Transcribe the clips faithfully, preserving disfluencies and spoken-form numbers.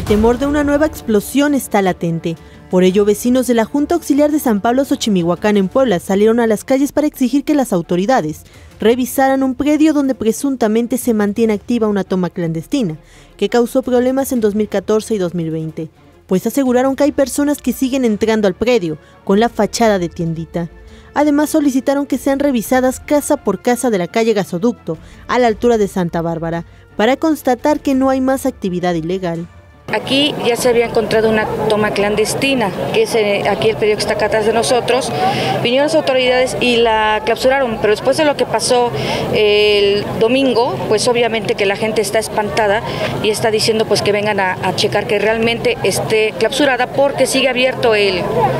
temor de una nueva explosión está latente. Por ello, vecinos de la Junta Auxiliar de San Pablo Xochimihuacán en Puebla salieron a las calles para exigir que las autoridades revisaran un predio donde presuntamente se mantiene activa una toma clandestina, que causó problemas en dos mil catorce y dos mil veinte, pues aseguraron que hay personas que siguen entrando al predio con la fachada de tiendita. Además, solicitaron que sean revisadas casa por casa de la calle Gasoducto, a la altura de Santa Bárbara, para constatar que no hay más actividad ilegal. Aquí ya se había encontrado una toma clandestina, que es eh, aquí el predio que está acá atrás de nosotros. Vinieron las autoridades y la clausuraron, pero después de lo que pasó el domingo, pues obviamente que la gente está espantada y está diciendo pues que vengan a, a checar que realmente esté clausurada, porque sigue abierto el,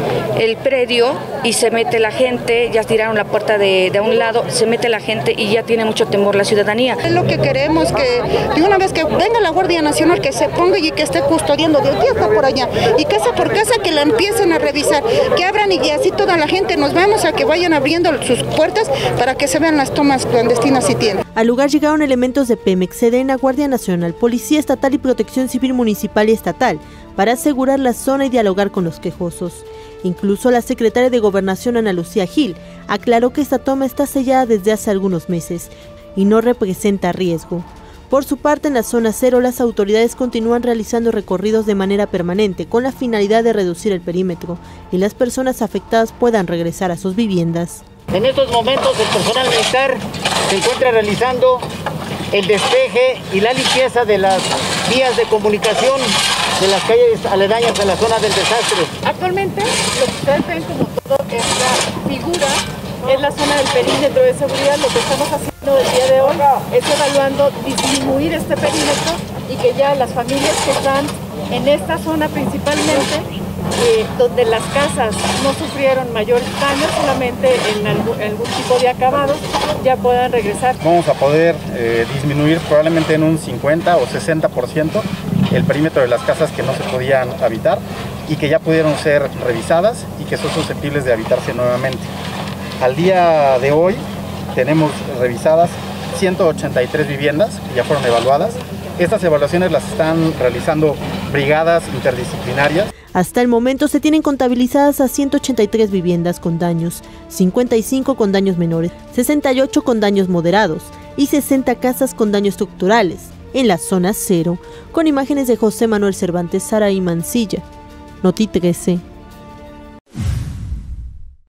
el predio y se mete la gente. Ya tiraron la puerta de, de un lado, se mete la gente y ya tiene mucho temor la ciudadanía. Es lo que queremos, que de una vez que venga la Guardia Nacional, que se ponga y que esté custodiando de aquí hasta por allá, y casa por casa que la empiecen a revisar, que abran y así toda la gente nos vamos a que vayan abriendo sus puertas para que se vean las tomas clandestinas si tienen. Al lugar llegaron elementos de Pemex, Sedena, Guardia Nacional, Policía Estatal y Protección Civil Municipal y Estatal para asegurar la zona y dialogar con los quejosos. Incluso la secretaria de Gobernación, Ana Lucía Gil, aclaró que esta toma está sellada desde hace algunos meses y no representa riesgo. Por su parte, en la zona cero, las autoridades continúan realizando recorridos de manera permanente con la finalidad de reducir el perímetro y las personas afectadas puedan regresar a sus viviendas. En estos momentos el personal militar se encuentra realizando el despeje y la limpieza de las vías de comunicación de las calles aledañas a la zona del desastre. Actualmente lo que ustedes ven como todo esta figura es la zona del perímetro de seguridad. Lo que estamos haciendo el día de hoy es evaluando disminuir este perímetro y que ya las familias que están en esta zona principalmente, eh, donde las casas no sufrieron mayores daños, solamente en algún, algún tipo de acabados, ya puedan regresar. Vamos a poder eh, disminuir probablemente en un cincuenta o sesenta por ciento el perímetro de las casas que no se podían habitar y que ya pudieron ser revisadas y que son susceptibles de habitarse nuevamente. Al día de hoy tenemos revisadas ciento ochenta y tres viviendas que ya fueron evaluadas. Estas evaluaciones las están realizando brigadas interdisciplinarias. Hasta el momento se tienen contabilizadas a ciento ochenta y tres viviendas con daños, cincuenta y cinco con daños menores, sesenta y ocho con daños moderados y sesenta casas con daños estructurales en la zona cero, con imágenes de José Manuel Cervantes, Saraí Mancilla. Noti trece.